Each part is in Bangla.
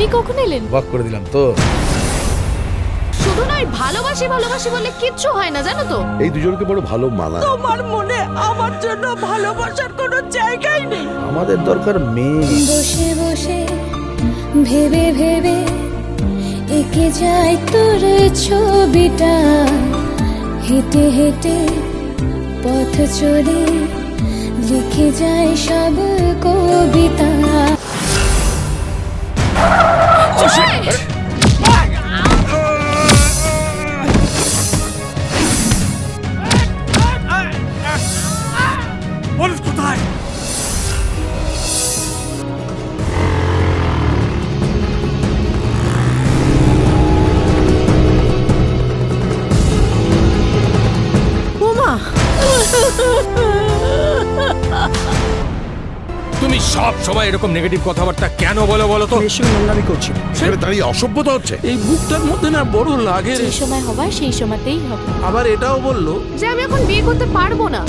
আপনি কখন এলেন? ওয়াক করে দিলাম তো। শুধু নয়, ভালোবাসি ভালোবাসি বলে কিচ্ছু হয় না, জানো তো? এই দুজনকে বড় ভালো মানায়। তোমার মনে আমার জন্য ভালোবাসার কোনো জায়গাই নেই। আমাদের দরকার মেয়ে। বসে বসে ভেবে ভেবে এঁকে যায় তোর ছবিটা, হেঁটে হেঁটে পথ চলে লিখে যায় সব কবিতা। তুমি সব সময় এরকম নেগেটিভ কথাবার্তা কেন বলো বলো তো? বেশি নোংরামি করছি, সেখানে দাঁড়িয়ে অসভ্যতা হচ্ছে। এই বুকটার মধ্যে না বড় লাগে। যে সময় হবার সেই সময়তেই হবে। আবার এটাও বললো যে আমি এখন বিয়ে করতে পারবো না।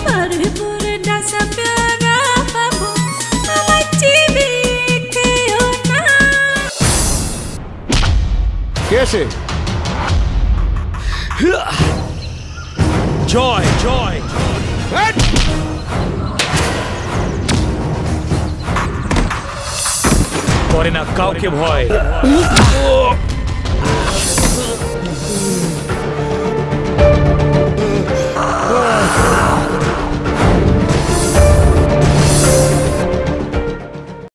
কে সে? জয় জয় করে না কাউকে ভয়।